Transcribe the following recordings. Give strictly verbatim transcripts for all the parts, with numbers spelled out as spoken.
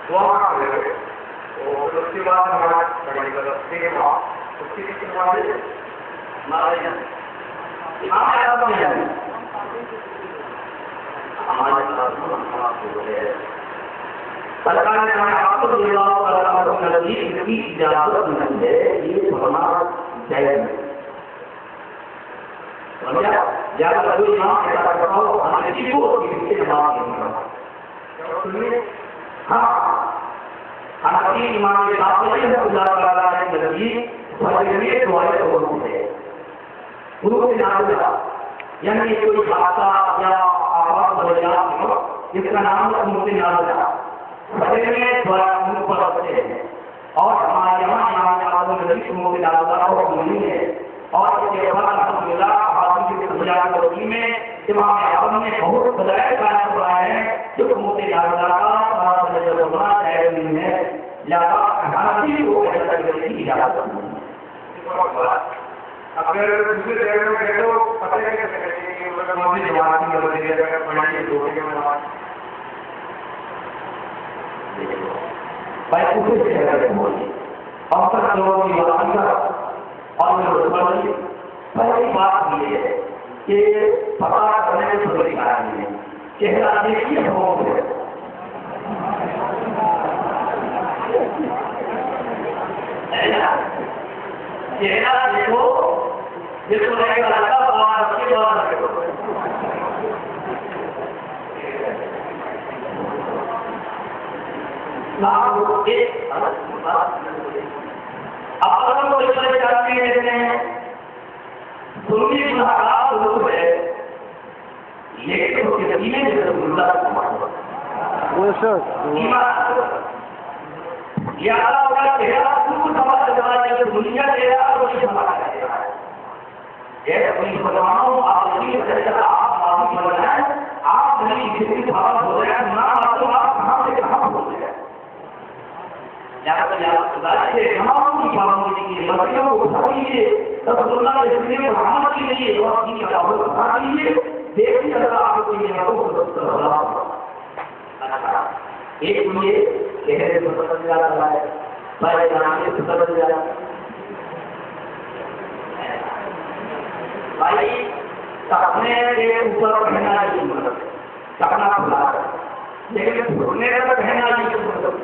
دعا کر رہے اور اس کے بعد ہمارا بڑی غلط کے بعد اس کے لیے ہمارے ہمارے امام اعظم ہیں ہمارے سرکار نے ہمیں آپ کو نزدیک کی اجازت نہیں ہے یہ ہمارا جائز ہے زیادہ کوئی امام ایسا کرتا ہو ہمارے کسی کو کسی کے نماز نہیں کرتا ہاں ہماری امام کے ساتھ نہیں ہے اللہ تعالیٰ نے نزدیک ہمارے لیے دعائیں قبول ہے گرو کے نام کا یعنی کوئی خاصا یا آواز وجہ جس کا نام مجھے یاد رہا بڑے میں دعا منہ پر رکھتے ہیں اور ہمارے یہاں امام اعظم نبی مجھے یاد رہا اور نہیں ہے اور اس کے بعد الحمدللہ آدمی کے سجاد روزی میں امام اعظم نے بہت بدائے قائم ہوا ہے جو مجھے یاد رہا اور مجھے بولنا جائز نہیں ہے لہٰذا ہماری کو ایسا کرنے کی اجازت نہیں ہے اگر دوسرے جگہ میں گئے تو پتہ ہے کہ مجھے جماعت کی مدد دیا جائے گا پڑھائی دو کے بعد بھائی دوسرے جگہ میں بولیے اب تک لوگوں کی بات اور پہلی بات یہ ہے کہ پتا کرنے میں تھوڑی کہانی ہے چہرہ دیکھیے ہو چہرہ دیکھو جس کو رہے گا لگا بار کے بعد آپ کو اس طرح چاہتے ہیں سنی ملاقات ضرور ہے لیکن اس کے سینے میں ضرور یا اللہ چہرہ ضرور سمجھ جانا ہے کہ دنیا چہرہ اور یہ سمجھا جائے گا یہ اپنی مسلمانوں آپ نہیں سکتا آپ معلوم ہو جائیں آپ نہیں کسی بھاگ ہو جائے نہ معلوم آپ کہاں سے کہاں ہو جائے تمام کی پابندی کی مسئلوں کو اٹھا لیجیے تب اللہ کے ذکر میں محمد کے لیے اور کی دعوت اٹھا لیجیے دیکھیے اگر آپ کو یہ ایک لیے چہرے سے بدل جاتا ہے بڑے جانے سے بدل جاتا ہے بھائی سپنے کے اوپر پہنا کی مدد سپنا کھلا لیکن سپنے کا پہنا کی مدد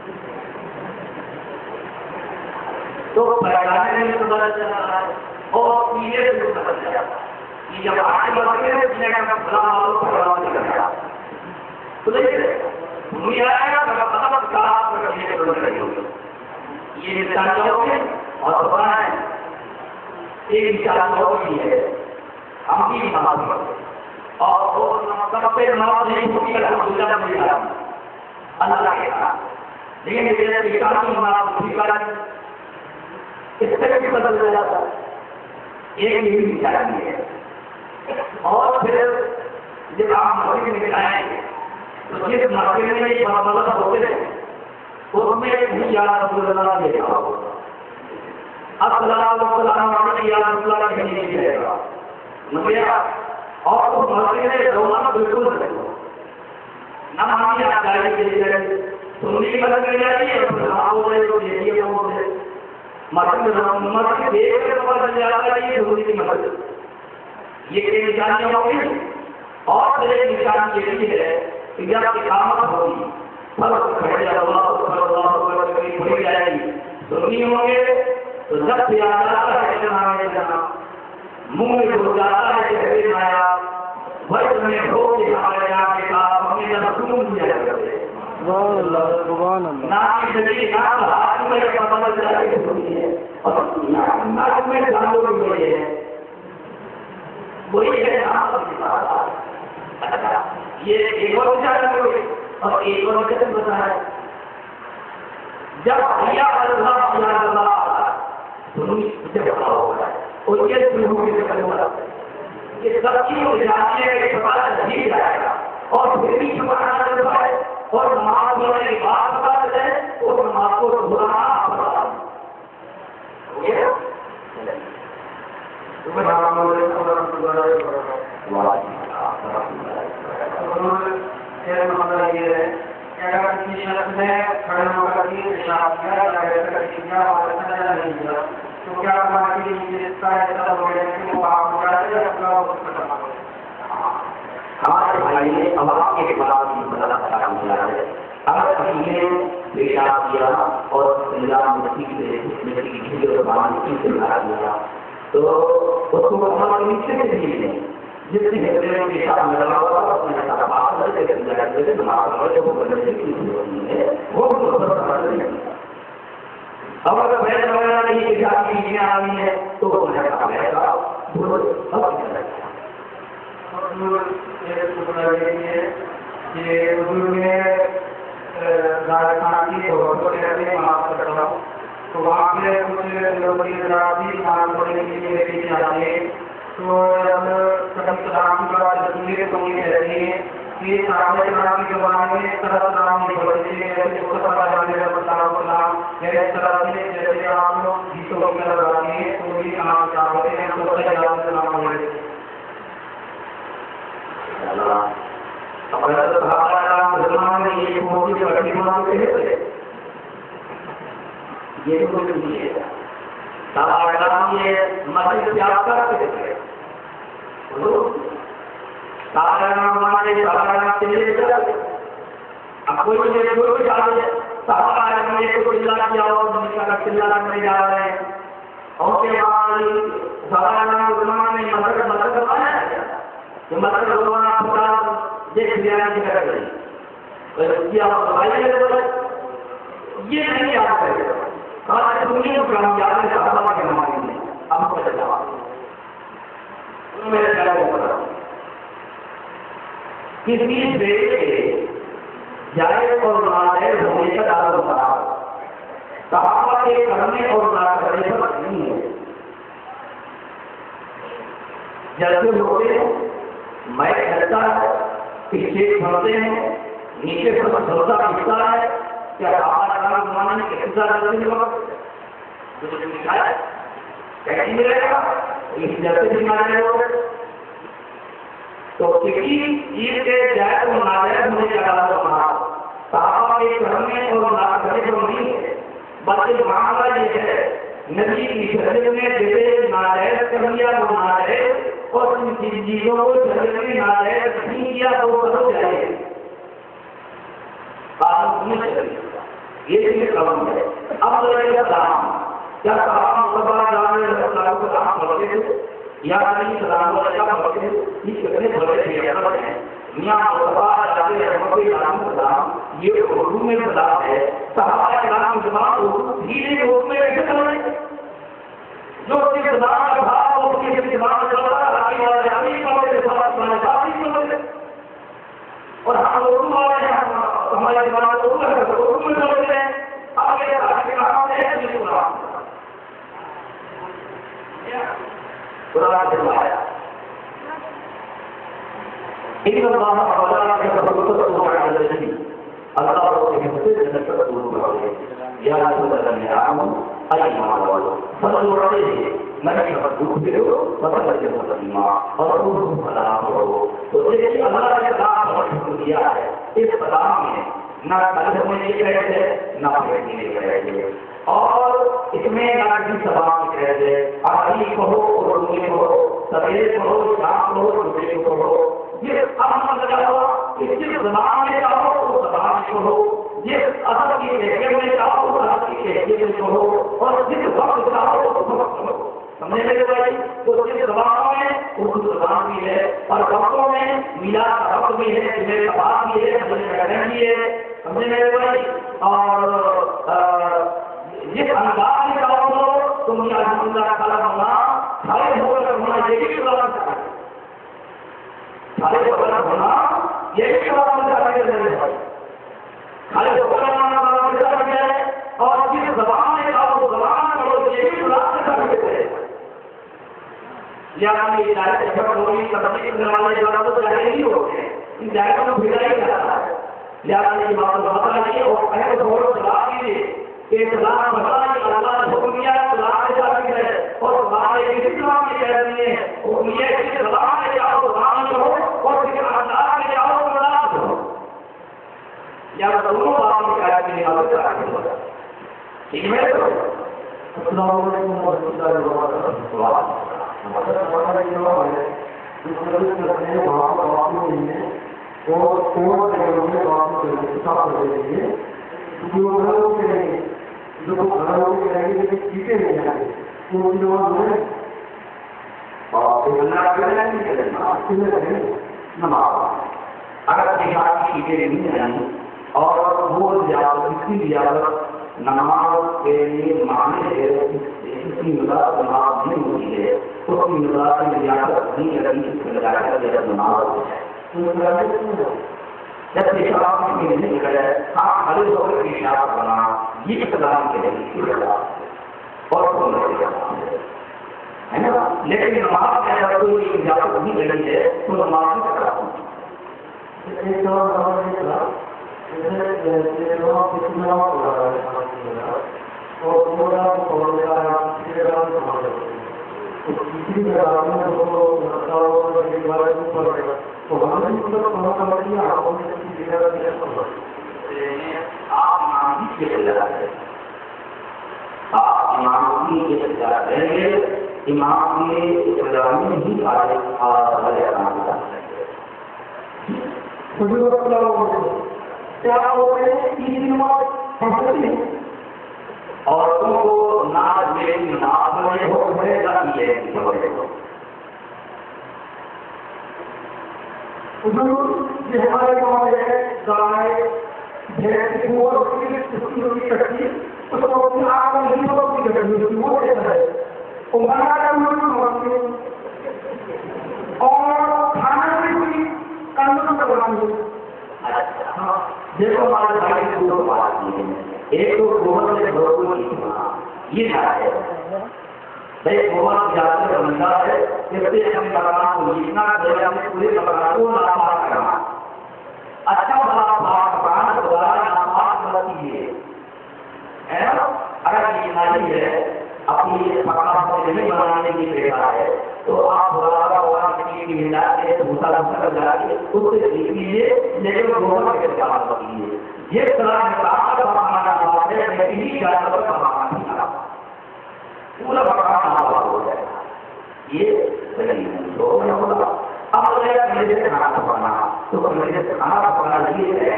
تو پہچانے میں بدل جاتا ہے اور پیلے سے بدل جاتا ہے یہ جب آگے بڑھتے ہیں پیلے کا بلا اور پڑھا نکل جاتا تو دیکھیے دنیا آئے گا تو پتہ بس کہا تو یہ بدل رہی ہوگی یہ انسان ہوگی اور بنا ہے ایک انسان ہوگی ہے ہم بھی نماز پڑھتے اور وہ سب پہ نماز نہیں ہوتی ہے الحمدللہ مل جاتا اللہ کے ساتھ لیکن میرے بیٹا کی نماز بھی کرا اس طرح بھی بدل جاتا ہے ایک یہی نشانی ہے اور پھر جب آپ مسجد میں آئیں گے تو جس مسجد میں یہ مطلب ہوتے تھے اس میں بھی یا رسول اللہ دیکھا ہوگا السلام علیکم یا رسول اللہ کہیں نہیں رہے گا مجھے اور اس مسجد میں روزانہ بالکل نہ مانی آپ جائے کے لیے سنی بدل کر جائیے اور ہو رہے تو دیکھیے وہ مسجد مسجد دیکھ کر بدل جاتا ہے یہ ضروری کی مسجد یہ ایک نشانی ہوگی اور پھر ایک نشانی یہ بھی ہے کہ جب اقامت ہوگی فرق کھڑے اللہ صلی اللہ علیہ وسلم پڑھی جائے گی سنی ہوں گے تو جب سے آتا ہے جناب جناب منہ میں ہو جاتا ہے کہ حضرت آیا وقت میں ہو کے ہمارے یہاں کے کام ہمیں جب سکون دیا کرتے سبحان اللہ سبحان اللہ نام کی زندگی نام ہاتھ میں پتہ چلا کے سنی ہے اور نام میں جانو بھی ہوئی ہے وہی ہے نام کی بات یہ ایک اور وجہ اور ایک اور وجہ بتایا جب حیا اللہ یا اللہ سنی جب ہوگا اور یہ شروع کے کرنا یہ سب چیز جانتی ہے کہ پتا نہیں جائے گا اور پھر بھی چھپانا چلتا ہے اور نماز پڑھنے کی بات بتا ہے اور نماز کو بلانا پڑتا ہے یہ نے کھڑے ہو کر کے اشارہ کیا یا ایسا کیا اور ایسا نہیں کیا تو کیا ہماری اس کا ایسا ہو گیا کہ وہ آپ کو جاتے ہیں اپنا وقت ختم ہو ہمارے بھائی نے عوام کے بعد بھی بدلا کام کیا ہے اگر کسی نے پیشاب کیا اور مٹی سے مٹی کی اور پانی سے لگا دیا تو اس کو ہمارے نیچے سے نہیں ہے جس سے پیشاب میں لگا ہوا اب اگر بہت وغیرہ نہیں پیشاب کی چیزیں آ رہی ہے تو تو وہاں پہ کچھ لوگ پڑھنے کے لیے لے کے جاتے ہیں تو قدم سلام کی بات ضروری تو یہ رہتی ہے کہ صحابہ کرام کے زمانے میں اس طرح سلام نہیں پڑھتے تھے جیسے مصطفیٰ علیہ السلام یا اس طرح سے جیسے آپ لوگ گیتوں کی طرح آتے ہیں تو بھی کام چاہتے ہیں تو سلام علیہ یہ تو نہیں ہے صحابہ یہ مسجد سے آپ کرتے تھے اب کوئی کوئی صحابہ نے کوئی چلا کیا اور چلا کرنے جا رہے ہیں اور کے بعد صحابہ نے مسجد مسجد بنایا کہ مسجد بنانا پڑا دیکھ لیا کر رہی یہ نہیں یاد کرے کہا دنیا کو ہم یاد ہے صحابہ کے زمانے میں ہم کو جواب میرے خیال میں کسی سے جائز اور ناجائز ہونے کا دعویٰ ہوتا صحابہ کے کرنے اور نہ کرنے پر نہیں ہے جیسے ہوتے ہیں میں کہتا ہے پیچھے بڑھتے ہیں نیچے پر سوچا دکھتا ہے کیا صحابہ زمانے میں حصہ کرتے ہیں کچھ لکھا ہے کہیں ملے گا اس جیسے دکھانے لوگ تو کسی چیز کے جائز اور ناجائز ہونے کا دعویٰ بنا صحابہ کے کرنے اور نہ کرنے پر نہیں ہے بلکہ معاملہ یہ ہے نبی کی شریعت میں جیسے ناجائز کر لیا وہ ناجائز اور ان چیزوں کو شریعت میں ناجائز نہیں کیا تو کرو جائے یہ چیز کام ہے اب لگے سلام کیا صحابہ مصطفیٰ جانے اللہ کو سلام پڑھتے تھے یا نہیں سلام علیکم پڑھتے تھے یہ کتنے بڑے پیغمبر ہیں میاں مصطفیٰ جانے رحمت اللہ سلام یہ اردو میں سلام ہے صحابہ کرام زبان اردو دھیرے اردو میں کیسے چل رہے ہیں جو کہ زبان کا بھاؤ اس کی زبان چل رہا ہے راوی والے راوی والے سبب والے ساتھی والے اور ہم اردو والے ہیں ہمارے زبان اردو ہے اردو میں چل رہے ہیں آگے آگے کہاں ہے یہ قرآن قرآن سے آیا ان اللہ تعالیٰ کے تبرک و تعالی اللہ کو کے جنت کا دور کرے یا رسول اللہ عام ایمان والو صلو علیہ نبی کا دور کرو مطلب یہ مسلمہ اور روح سلام کرو تو یہ اللہ نے کام حکم دیا ہے اس کلام میں نہ کلمہ میں نہیں کہتے نہ پڑھنے نہیں کہتے اور اس میں نہ کسی سباب کہتے عربی کہو اردو کہو سویرے کہو شام کہو صبح کہو یہ احمد لگا اس کی زبان میں چاہو تو زبان میں کہو جس ادب کی لہجے میں چاہو تو ادب کی لہجے میں کہو اور جس وقت چاہو تو وقت کہو سمجھے میرے بھائی تو جس زبانوں میں اردو زبان بھی ہے اور وقتوں میں میلاد کا وقت بھی ہے جمعے کا بات بھی ہے سمجھے کا بھی ہے سمجھے میرے بھائی اور جس انداز میں چاہو تو مجھے الحمد للہ کلام ہونا کھڑے ہو کر ہونا یہ بھی قرآن کا ہے کھڑے ہو کر ہونا یہ بھی قرآن کا ہے کھڑے ہو کر ہونا قرآن کا ہے اور جس زبان میں چاہو زبان کرو یہ بھی قرآن کا ہے یا یہ ڈائریکٹ ایفرٹ ہوگی تبدیل کرنے والے جو تو ظاہر نہیں ہوتے ہیں ان ڈائریکٹ کو بھیجا ہی جاتا ہے لہٰذا یہ بات بتا رہی اور پہلے تھوڑا سلا دیجیے کہ سلام بتا کہ اللہ نے حکم دیا سلام کے ساتھ ہے اور سلام ایک اسلام میں کہہ رہی ہے حکم یہ ہے کہ سلام میں جاؤ سلام کرو اور پھر انداز میں جاؤ سلام کرو یا دونوں باتوں میں کہہ ٹھیک ہے السلام علیکم ورحمۃ اللہ وبرکاتہ اگر چیزیں نہیں آئیں اور وہ نماز کے لیے معنی اس کی مدد نماز نہیں ہوتی ہے اس کی مدد میں ریاست نہیں لگی نماز جب شراب کی نہیں کرے آپ ہر وقت کی شراب بنا یہ اسلام کے لیے اور ہے نا لیکن نماز کے اندر کوئی اجازت نہیں لگی ہے تو نماز نہیں کرا آپ امام کی رہیں گے امام کے ہی آئے اور تم کو ناز میں ناز میں ہو گئے ہمارے گاؤں ہے گائے بھینس کی کٹی اس کو اپنی آگ نہیں ہوتی کٹی وہ کہتا ہے اور کھانا بھی کوئی قانون کروانے دیکھو ہمارے بھائی کو دو بات ہے ایک تو گوبر سے گھروں کی یہ ہے بھائی گوبر زیادہ بنتا ہے جس سے ہم مکان کو جتنا دے ہم پورے مکان کو ناپاک کرنا اچھا بڑا مکان دوبارہ ناپاک بنتی ہے اگر یہ نالی ہے اپنی مکان کو نہیں بنانے کی پیدا ہے تو آپ دوبارہ وہاں کی ملا کے بھوسا بھوسا لگا کے اس سے دیکھ لیجیے لیکن گوبر کے استعمال کر لیجیے یہ طرح کا ہمارا بات ہے لیکن ہی جانور کا مکان نہیں آ پورا مکان آباد ہو جائے گا یہ صحیح ہوگا اب میرے سے کھانا پکانا تو میرے سے کھانا پکانا یہ ہے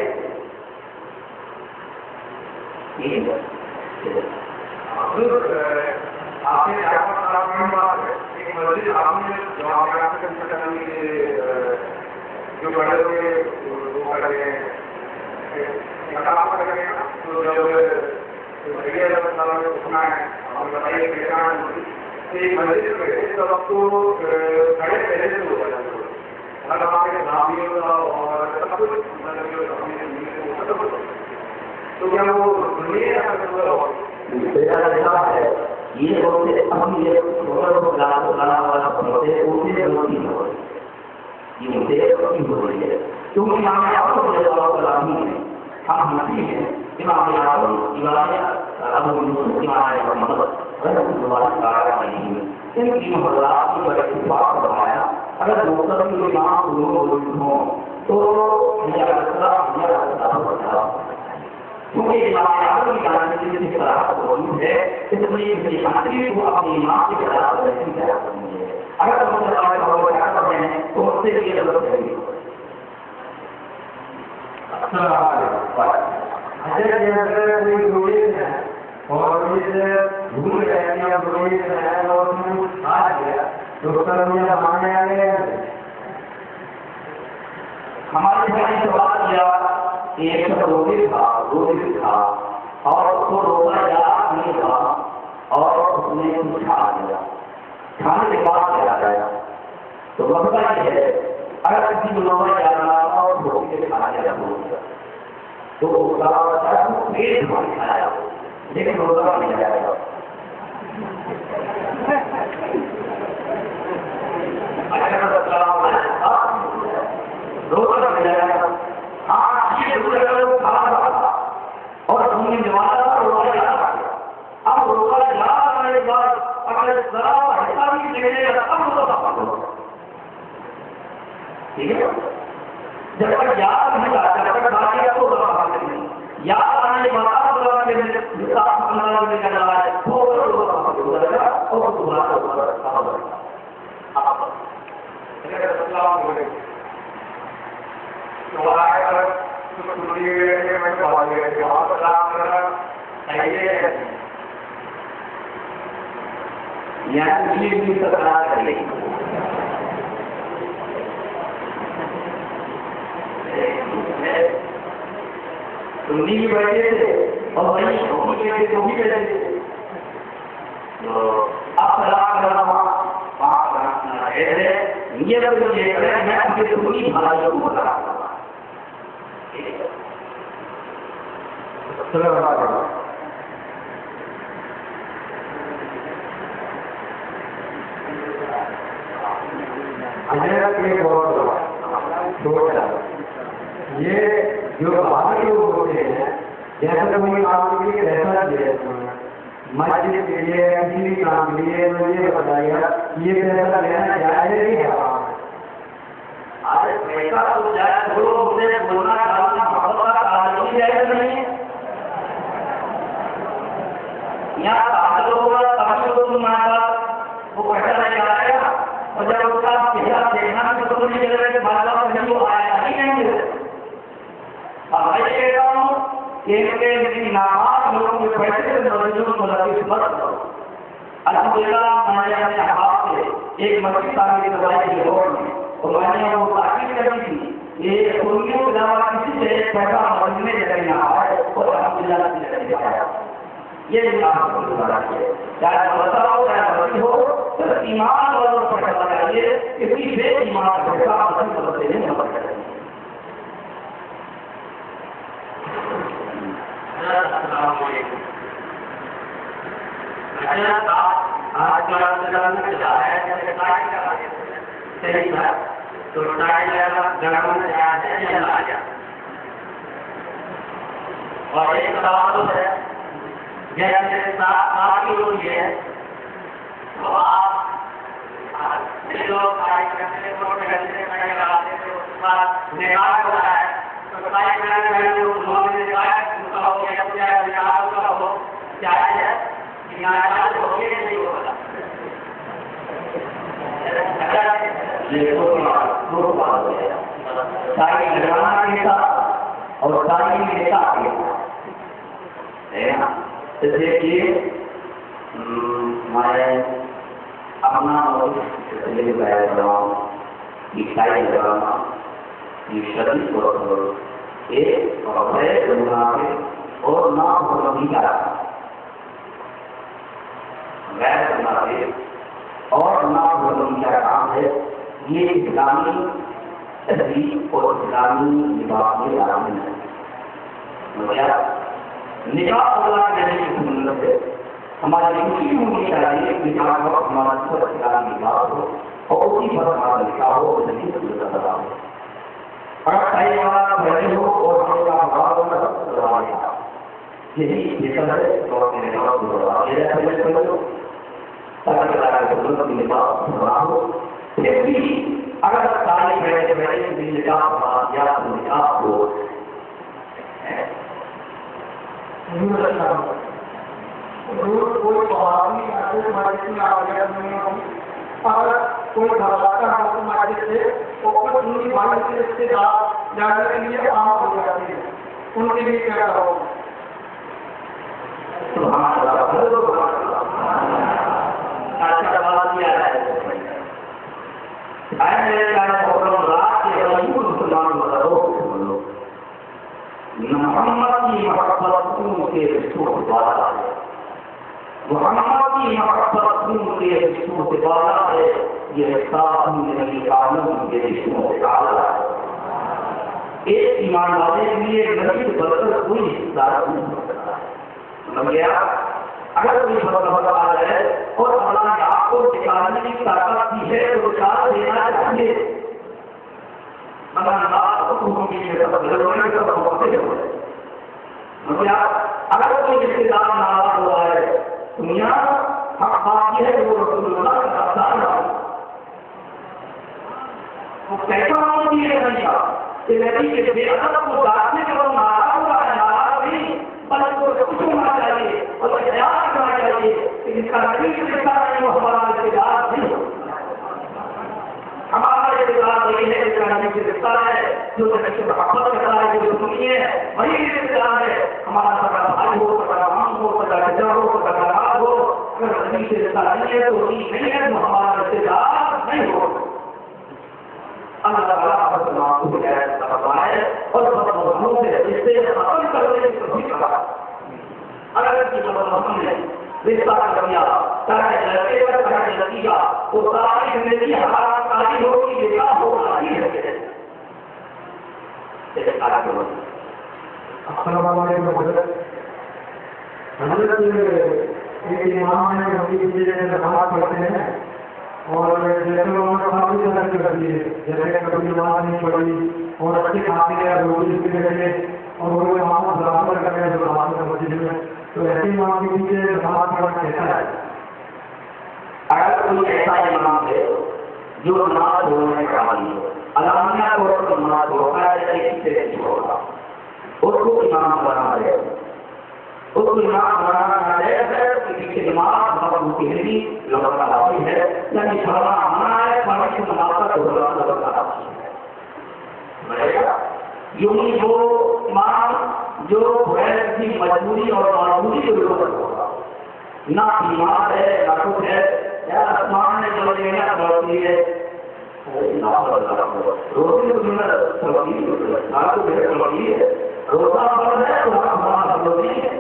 آپ نے ایک مسجد آپ نے جو آپ جو بڑے ہوئے وہ کر رہے ہیں تو جب اٹھنا ہے اور بتائیے ایک مسجد میں اس طرف تو کھڑے پہلے سے ہو جاتا ہے اگر آپ کے نامیوں کا اور سب کچھ تو کیا وہ ہے یہ ہوتے ہم یہ گانا والا ہوتے ہوتے یہ ہوتے ہو رہی ہے کیونکہ امام اعظم رضی اللہ عنہ ہیں ہم حنفی ہیں امام اعظم امام ابو یوسف امام محمد رحمۃ اللہ تعالی علیہ ان کی محاورات کی بڑے اتفاق فرمایا اگر مختلف امام دونوں ہوں تو یہ اصلاح یہ اصلاح ہوتا کیونکہ امام اعظم کی جانب سے اس طرح موجود ہے اس لیے میری حاضری کو اپنی امام کی خلاف ورزی کرا سکتی ہے اگر ہم اللہ کیا کرتے ہیں تو اس سے یہ غلط ہے السلام علیکم حضرت اگر کوئی روئے ہے اور اسے بھول گئے یا روئے ہے اور کچھ آ گیا تو اس کا رویہ ماننے آ گیا ہمارے بھائی نے سوال کیا ایک روزی تھا روزی تھا اور اس کو روزہ یاد نہیں تھا اور اس نے کچھ کھا لیا کھانے کے بعد چلا گیا تو مسئلہ یہ ہے اگر کسی کو روزہ یاد رہا اور روزی سے کھانا جاتا تو اس کا پیٹ بھر کھایا لیکن روزہ نہیں جائے گا روزہ نہیں جائے گا ہاں یہ روزہ کھا رہا تھا اور تم نے جواب روزہ یاد آ گیا اب روزہ یاد آنے کے بعد اگر ذرا ہٹا بھی لے گا اب روزہ پکڑو ٹھیک ہے جب تک یاد نہیں آتا جب تک باقی تو روزہ پکڑ نہیں یاد آنے کے بعد یعنی یہ بھی تکرار کرے تم بھی بیٹھے تھے اور وہی تم بھی تم بھی بیٹھے تھے تو اب سلام کرنا پاک رکھنا ہے یہ لوگ یہ کریں میں اپنے تمہیں بھلائی کو بتا رہا ہوں السلام علیکم یہ جو باہر لوگ ہوتے ہیں جیسے کوئی کام کے لیے پیسہ دے مسجد کے لیے کسی بھی کام کے لیے مجھے بتائیے یہ پیسہ لینا جائز نہیں ہے پیسہ تو جائز بولنا تعلق جائز نہیں ہے یہاں تعلق ہوگا تعلق وہ پیسہ نہیں آئے گا اور جب اس کا پیسہ دینا تو تو نہیں چلے کہ بات نہیں وہ آیا ہی نہیں ہے اب میں کہتا ہوں کہ ان کے نامات لوگوں کے پیسے سے مرجوں کو لطیف مت کرو الحمدللہ میں نے اپنے ہاتھ سے ایک مسجد تعمیر کروائی تھی روڈ میں اور میں نے وہ تاکید کری تھی یہ انیوں کے علاوہ کسی سے ایک پیسہ مرض میں جگہ نہ آئے اور الحمدللہ کی جگہ دے آیا یہ بھی آپ کو بتا ہے چاہے مسئلہ ہو چاہے مرضی ہو تو ایمان والوں پر پیسہ لگائیے کسی بے ایمان کا پیسہ مسجد کو بدلے نہیں مت کریں السلام علیکم آج کا صحیح تھا تو گرم اور ایک سوال ہے جیسے ساتھ ہوئی ہے تو آپ لوگ نکال ہو رہا ہے اور دیکھیے میں اپنا عیسائی ڈرامہ یہ شدید طور پر ایک غیر منافق اور نامحرمی کا غیر منافق اور نامحرمی کا کام ہے یہ اسلامی تہذیب اور اسلامی لباس کے عالم ہے نکاح اللہ کے نبی کی سنت ہے ہماری خوشی ہونی چاہیے نکاح ہو ہمارا سب اسلامی لباس ہو اور اسی پر ہمارا نکاح ہو نبی صلی اللہ علیہ وسلم اور صحیح والا بھائی ہو اور ہم کا بھاگ ہونا سب سے بڑا ہے یہی بہتر ہے تو اپنے نکاح کو بڑھا دے رہے ہیں پہلے لوگ تاکہ اللہ کے سنت کی نکاح بڑھا ہو پھر بھی اگر سارے بیٹھے بیٹھے بھی نکاح ہوا یا نکاح ہو روز کوئی بہادری ایسے مسجد میں آگے نہیں ہوں اگر کوئی گھبراتا ہے تو مسجد سے اور ان کی بھائی کے رشتے دار جانے کے لیے عام ہو جاتی ہے ان کے لیے کیا کرو محمد کی محبت ان کے رشتوں سے بالا ہے محمد کی محبت ان کے رشتوں سے بالا ہے یہ رشتہ نبی قانون کے رشتوں سے بالا ہے ایک ایمان والے کے لیے نبی سے بدل کوئی حصہ نہیں ہو سکتا ہے اگر کوئی بدل آ جائے اور اللہ نے آپ کو نکالنے کی طاقت دی ہے تو نکال دینا چاہیے اگر کوئی رشتے دار ناراض ہوا ہے دنیا حق بات یہ ہے وہ رسول اللہ کا افسان ہے وہ کیسا نام دیا ہے کہ نبی کے بے ادب کو ڈانٹنے کے بعد ناراض ہوا ہے ناراض نہیں بلکہ کو کچھ ہونا چاہیے اور خیال کرنا چاہیے کہ جس کا نبی کے رشتہ نہیں وہ ہمارا رشتے دار نہیں ہمارا رشتے دار نہیں ہے نبی سے رشتہ ہے، جو نبی سے محبت کرتا ہے، جو سنی ہے وہی رشتہ ہے. ہمارا سگا بھائی ہو، سگا مام ہو، سگا چچا ہو، سگا داماد ہو، اگر نبی سے رشتہ نہیں ہے تو وہی نہیں ہے تو ہمارا رشتے دار نہیں ہو. اللہ تعالیٰ پر معصوم ہے فرمائے اور بدمعمولوں سے رشتے ختم کرنے کی کوشش کرا. اگر کی بدمعمول نے رشتہ کر دیا چاہے لڑکے کا چاہے لڑکی کا وہ ساری زندگی حالات کاری ہوگی بیکار ہوگا ہی ہے. السلام علیکم حضرت. حضرت ایک امام ہے نبی کی نماز پڑھتے ہیں اور جیسے انہوں نے کافی طرح کر دیے، جیسے کبھی نماز نہیں پڑھی اور اچھے کھاتے ہیں روٹی بھی رکھے اور وہ امام کو برابر کر رہے ہیں جو نماز کا مسجد میں، تو ایسے امام کے پیچھے نماز پڑھنا کیسا ہے؟ اگر کوئی ایسا امام ہے جو نماز ہونے کا عمل ہے، علامہ طور پر نماز ہوتا ہے ایک سے نہیں ہوگا، اس کو امام بنا ہے، اس کو امام بنانا ہے کسی کی نماز بہت ہوتی ہے نہیں لگتا لاتی ہے، یعنی پڑھنا آنا ہے پڑھنے کی نماز کا ڈھولنا لگتا لاتی ہے. یوں ہی جو امام جو غیر کی مجبوری اور معمولی کی ضرورت ہوگا، نہ بیمار ہے نہ کچھ ہے، یا آسمان نے جو دینا بڑھتی ہے روزی کو دینا سبھی ہے، روزہ فرض ہے تو ہمارا ضروری ہے.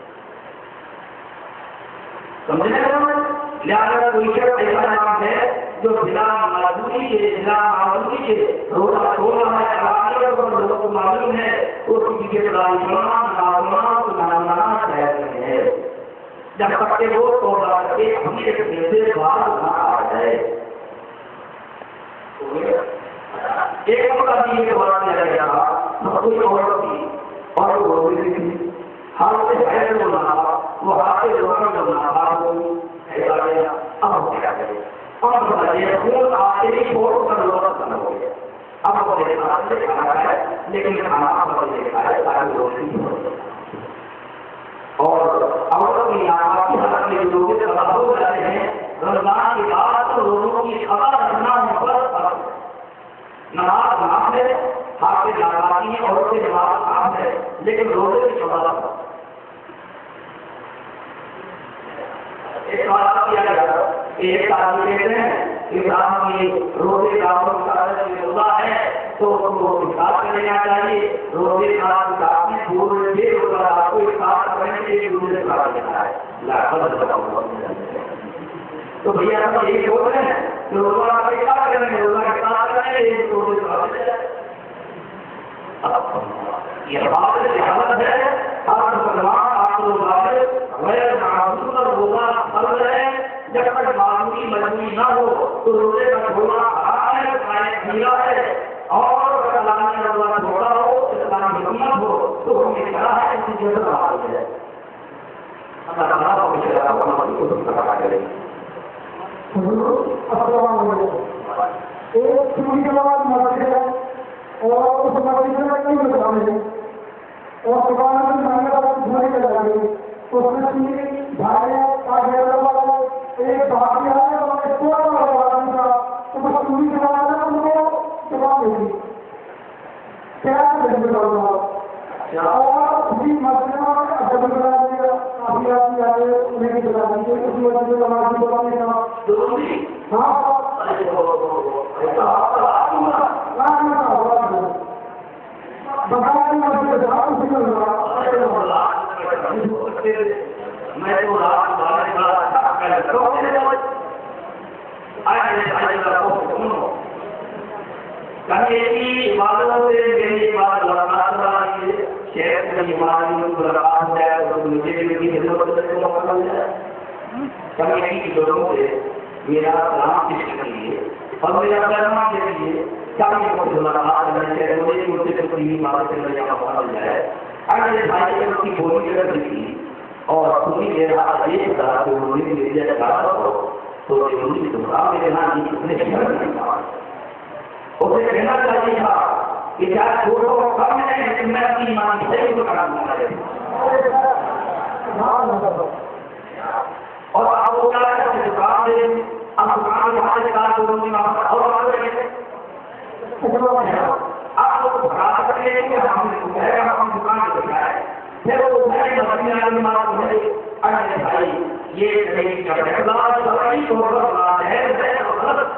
سمجھنے لہٰذا کوئی شخص ایسا نام ہے جو بلا مجبوری کے بلا معمولی کے روزہ چھوڑ رہا ہے، علاقے پر لوگوں کو معلوم ہے تو کسی کے بلائی چھوڑنا نہ چھوڑنا تو نہ شاید نہیں ہے. جب تک کہ وہ توبہ کر کے اپنے سے باہر نہ آ جائے. ایک موقع بھی یہ بات دیا گیا تھا کوئی عورت تھی اور وہ رو رہی تھی، ہاتھ سے بھائی بولنا تھا، وہ ہاتھ سے روکا بولنا تھا، ایسا گیا اب ہو گیا اب بتائیے خون آتے ہی چھوڑ کر لوگ ختم ہو گیا. اب وہ دیکھا سے کھانا ہے لیکن کھانا اب دیکھا ہے تاکہ روشنی ہو اور عورت کی آباد کی حالت میں جو لوگ تباہ ہو جاتے ہیں رمضان کے بعد تو لوگوں کی خبر رکھنا ان پر نماز معاف ہے، حافظ ناراضی ہے، عورت سے نماز معاف ہے لیکن روزے کی خبر ایک بات کیا گیا ایک آدمی کہتے ہیں کہ آپ کی روزے کا روزہ ہے تو اس کو حساب کر لینا چاہیے، روزے کا حساب میں پورے دیر ہوگا آپ کو حساب کرنے کے لیے روزے کرا دینا ہے. تو بھیا ہم یہی بول رہے ہیں کہ روزہ آپ کیا کریں گے، روزہ کے ساتھ کریں گے روزے کرا دیا جائے. یہ بات حالت ہے آپ مسلمان آپ لوگ غیر معصوم اور روزہ فرض ہے، جب تک معمولی مجبوری نہ ہو تو روزے کا چھوڑنا حرام ہے، قائم کیا ہے. اور اگر اللہ نے روزہ چھوڑا ہو اسلامی حکومت ہو تو ہمیں کہا ہے کہ جیسا بات ہے اللہ تعالیٰ کو شرع کرنے کی کوشش کرنا کرے. السلام علیکم. ایک چھوٹی کے بعد مسجد ہے اور اس مسجد میں کئی مسلمان ہیں اور دکان میں مہنگے کا دھونے کے لگے تو اس میں تین بھائی ایک باقی ہے اور ایک چھوٹا آدمی کا تو بس پوری کے بعد ان کو جواب دے دی کیا اور اسی مسجد میں جب بلا دیا کافی آدمی آئے انہیں بھی بلا دیجیے اس مسجد میں نماز بھی بلانے کا ہاں میں تو رات کہیں عبادتوں سے میری بات لگانا شہر کی عمارت ملاقات ہے تو مجھے بھی خدمت کرنے کا موقع مل جائے. کہیں کی لوگوں سے میرا سلام پیش کریے اور میرا پیغام دے دیجیے تاکہ مجھے ملاقات کرنے سے مجھے مجھے سے کوئی بات کرنے کا موقع مل جائے. اگر میرے بھائی نے اس کی بولی کر دی اور تمہیں میرا ایک ہزار کو بولی مل جائے گا تو ضروری تمہارا میرے نام کی کتنے شہر نہیں تھا اسے کہنا چاہیے تھا کہ کیا چھوٹوں کو کم ہے لیکن میں اپنی ایمان کی صحیح کو کرا دوں اور آپ کو کیا ہے کہ دکان دے اب دکان کے ہمارے کار کو اور مدینہ میں معلوم ہے اے بھائی یہ نہیں کہ اخلاص صحیح طور پر ظاہر ہے اور غلط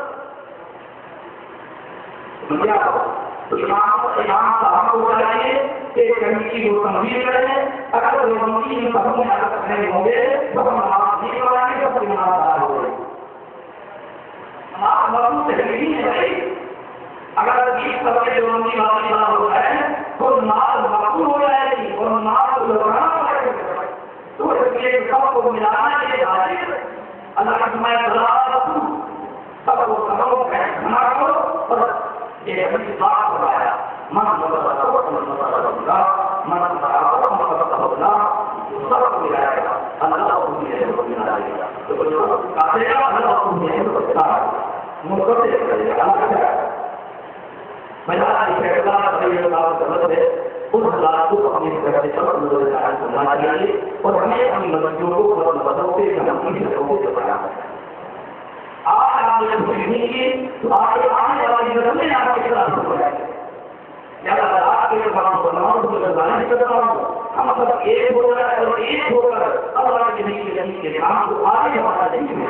کیا تو امام امام صاحب کو چاہیے کہ کمیٹی کو تنظیم کریں اگر وہ تنظیم میں ہم نہیں ہوں گے تو ہم آپ نہیں کرائیں گے تو امام صاحب ہو گئے ہمارا مضمون تحریری ہے بھائی اگر بیس طرح کے تنظیم والی بات ہو جائے تو نماز مقبول ہو جائے گی اور نماز کو لگانا پڑے گا تو اس لیے سب کو ملانا یہ حاضر اللہ کا میں صلاح سب کو سبوں کا کھانا کرو اور یہ اپنی بات بتایا من مطلب من مطلب من مطلب سب کو ملائے گا اللہ کو ملائے گا تو جو کہتے ہیں اللہ کو ملائے گا مقدس کرے گا اللہ میرا فیصلہ صحیح اللہ سمجھ ہے اس حالات کو اپنی طرف سے سب مدد کرنا چاہیے اور ہمیں اپنی مددوں کو بہت مددوں سے ہم اپنی طرفوں سے بڑھا آج آپ جب سنیں گے تو آگے آنے والی نسلیں آپ کے خلاف ہو جائیں گے یا اگر آپ کے خلاف بناؤ تو لگانے سے بناؤ ہم سب ایک ہو جائے اور ایک ہو کر اللہ کے نہیں کے کے کام کو آگے بڑھا دیں گے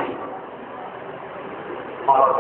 اور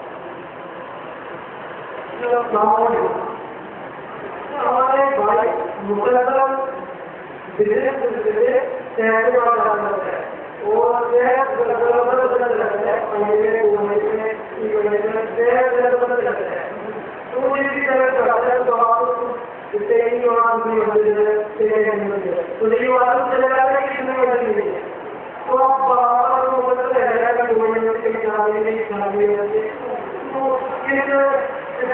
ہمارے بھائی مسلم دھیرے دھیرے شہر میں جانا ہے اور یہ بدل رہتا ہے پہلے مہینے شہر بدل رہتا ہے تو اسی طرح کرتا ہے تو آپ تیری آواز نہیں بدل رہے تو یہ آواز چلے جا رہا ہے کہ نہیں بدل رہی ہے تو آپ باہر کو بدل رہے ہیں کہ دو مہینے کے چاہیے نہیں چاہیے تو اس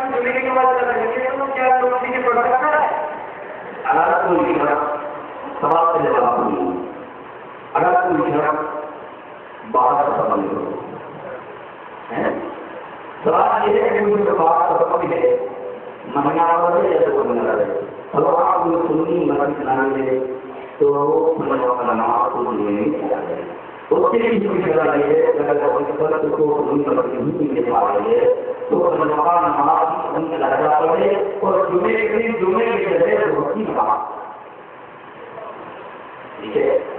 اگر کوئی سوال کا جواب نہیں اگر کوئی بات کا سبب ہو سوال یہ ہے کہ مجھے بات کا سبب ہے مہنگا رہے یا تو مہنگا رہے اگر آپ کو سنی مرضی چلانے دے تو نماز کو نہیں کیا جائے اس کے لیے جو فیصلہ یہ ہے اگر فرد کو سنی مرضی نہیں ملنے والے ہے تو نماز نماز ان کے لگا پڑے اور جمعے کے دن جمعے کے جگہ روٹی نماز ٹھیک ہے